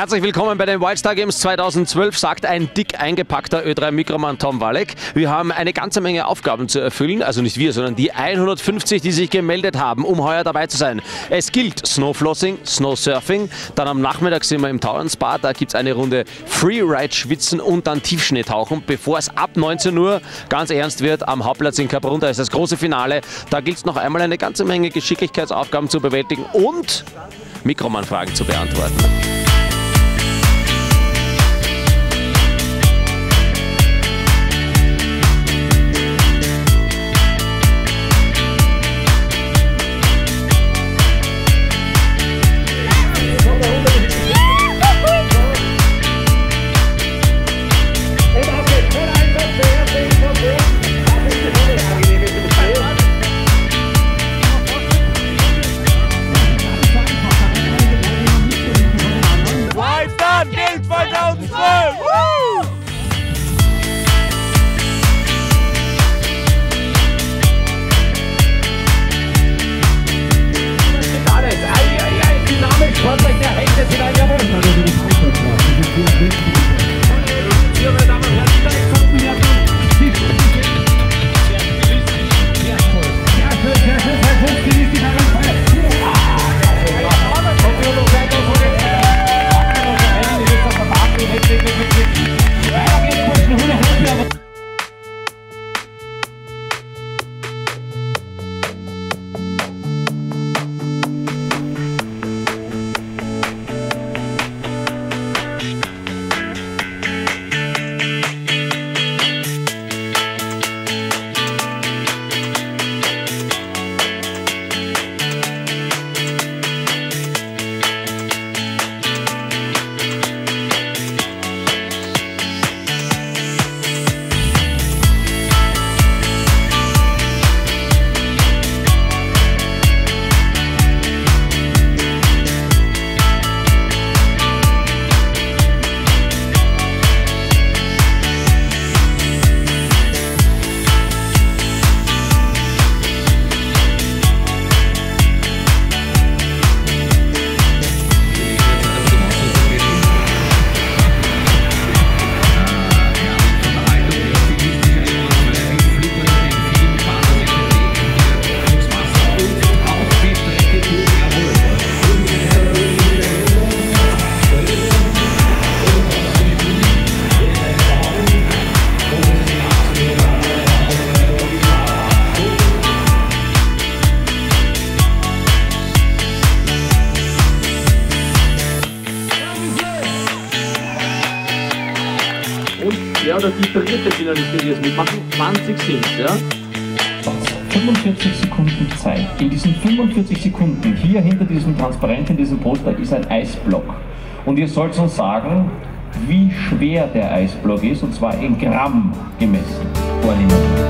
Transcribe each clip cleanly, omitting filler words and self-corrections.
Herzlich willkommen bei den Wildstar Games 2012, sagt ein dick eingepackter Ö3 Mikroman Tom Walek. Wir haben eine ganze Menge Aufgaben zu erfüllen, also nicht wir, sondern die 150, die sich gemeldet haben, um heuer dabei zu sein. Es gilt Snowflossing, Snowsurfing, dann am Nachmittag sind wir im Tauern Spa, da gibt es eine Runde Freeride schwitzen und dann Tiefschneetauchen, bevor es ab 19 Uhr ganz ernst wird am Hauptplatz in Kaprun, ist das große Finale. Da gilt es noch einmal eine ganze Menge Geschicklichkeitsaufgaben zu bewältigen und Mikroman-Fragen zu beantworten. Ja, oder die dritte Finalistin, die es mitmachen, 20 sind, ja? 45 Sekunden Zeit. In diesen 45 Sekunden, hier hinter diesem Transparent, in diesem Poster, ist ein Eisblock. Und ihr sollt uns sagen, wie schwer der Eisblock ist, und zwar in Gramm gemessen. Vornehmen.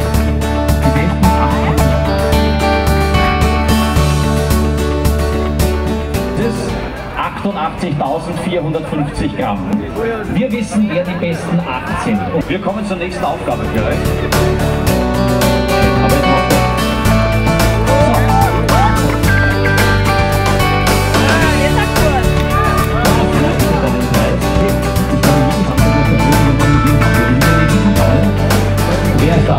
Das 88.450 Gramm. Wir wissen, wer die besten 8 sind. Und wir kommen zur nächsten Aufgabe für euch. Wer ist das?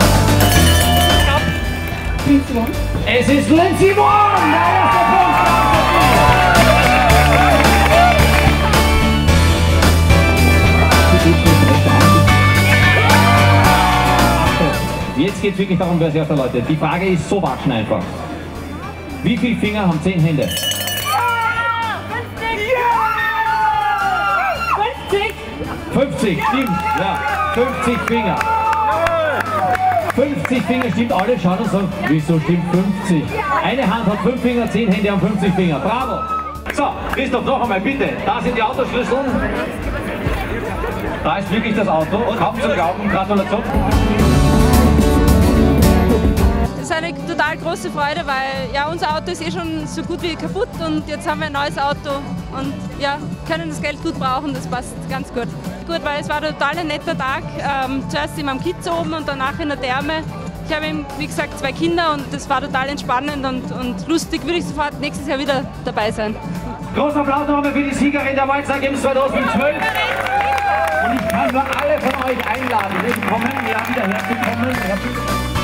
Es ist Lindsay Vonn! Der erste Punkt! Jetzt geht es wirklich darum, wer ist erster, Leute. Die Frage ist so watschen einfach. Wie viele Finger haben 10 Hände? 50! 50, stimmt. Ja, 50 Finger. 50 Finger stimmt, alle schauen und sagen, wieso stimmt 50? Eine Hand hat 5 Finger, 10 Hände haben 50 Finger. Bravo! So, Christoph, noch einmal bitte. Da sind die Autoschlüssel. Da ist wirklich das Auto. Kaum zu glauben. Gratulation. Das ist eine total große Freude, weil ja, unser Auto ist eh schon so gut wie kaputt und jetzt haben wir ein neues Auto und ja, können das Geld gut brauchen, das passt ganz gut. Gut, weil es war total ein netter Tag, zuerst immer am Kiez oben und danach in der Therme. Ich habe eben, wie gesagt, 2 Kinder und das war total entspannend und lustig, würde ich sofort nächstes Jahr wieder dabei sein. Großer Applaus nochmal für die Siegerin der Wildstyle Games 2012. Und ich kann nur alle von euch einladen, die kommen, ja, wieder herzukommen.